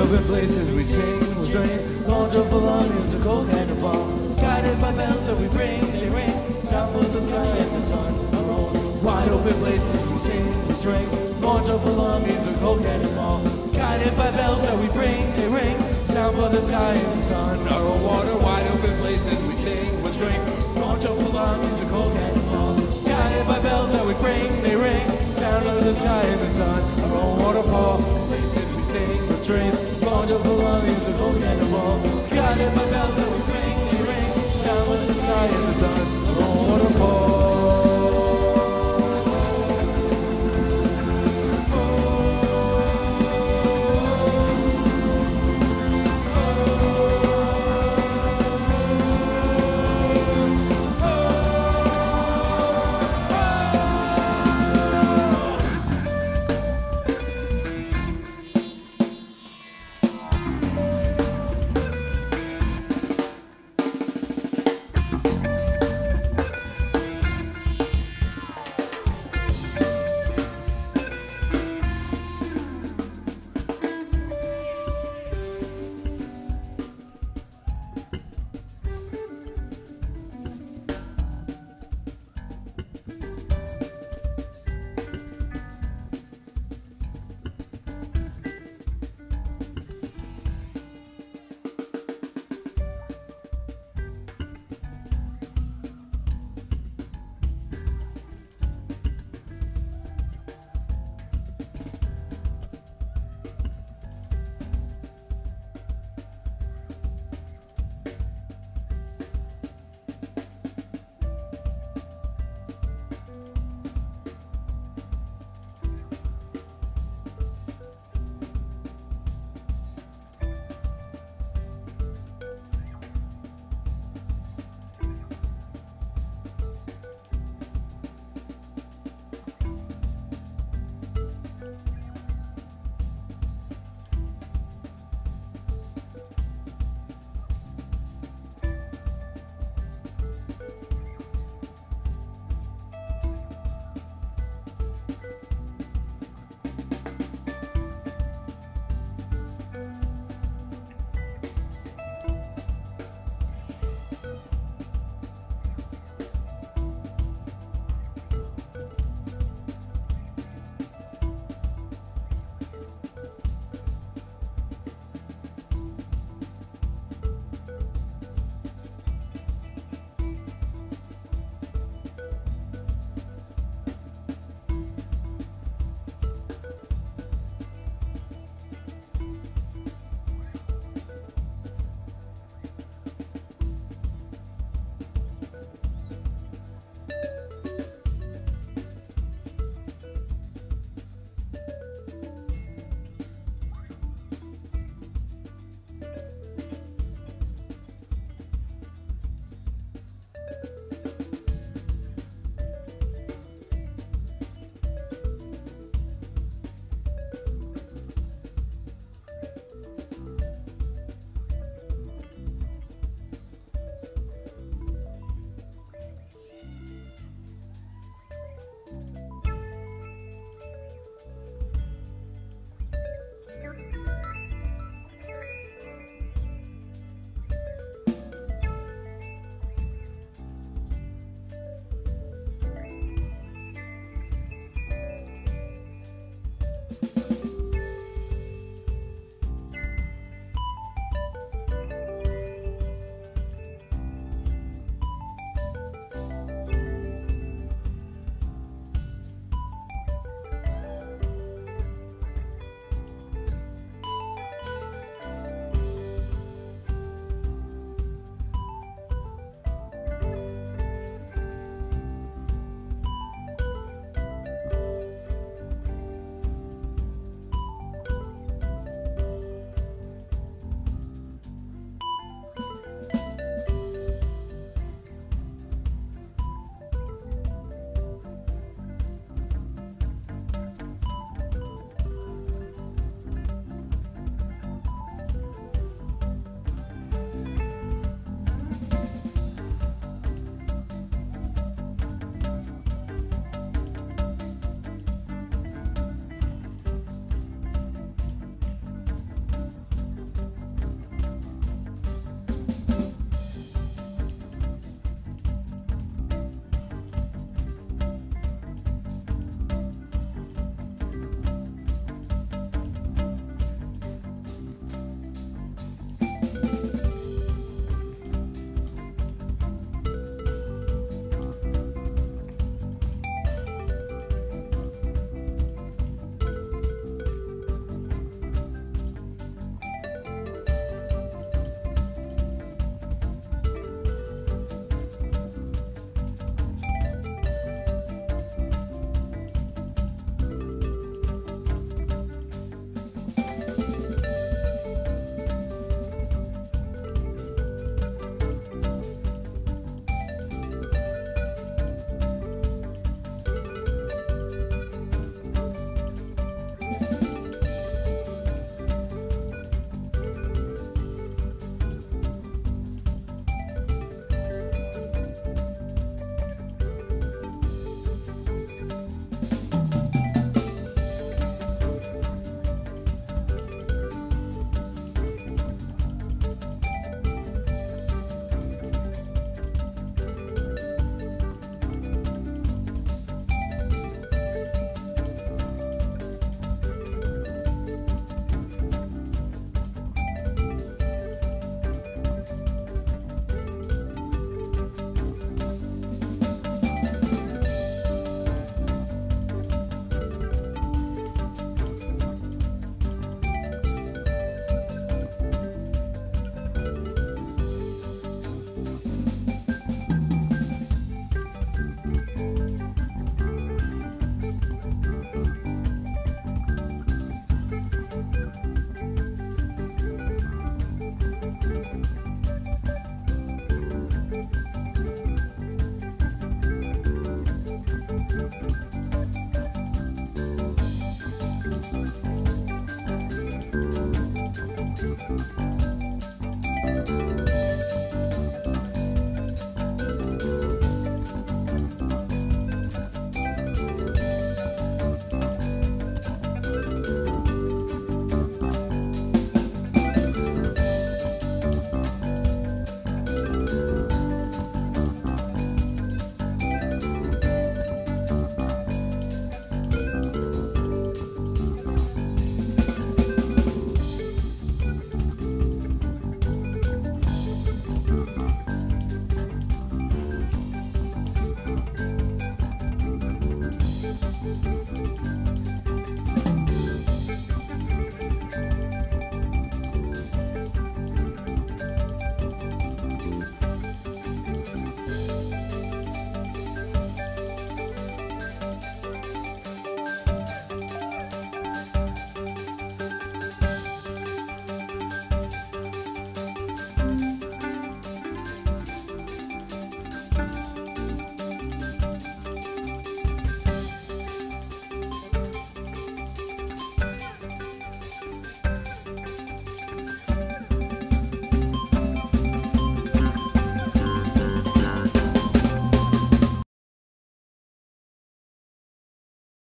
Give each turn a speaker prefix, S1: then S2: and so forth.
S1: open places we sing, we drink, launch up belongings, a cold cannonball. Guided by bells that we bring, they ring, shout for the sky and the sun. Our own wide open places we sing, we drink, launch up belongings, a cold cannonball. Guided by bells that we bring, they ring, shout for the sky and the sun. Our own water, wide open places we sing, we drink, launch up belongings, a cold cannonball. Guided by bells that we bring, they ring, sound of the sky and the sun. Our own waterfall, places we sing with strength, launch of belongings, the cold cannonball. Guided by bells that we bring, they ring, sound of the sky and the sun. Our own waterfall.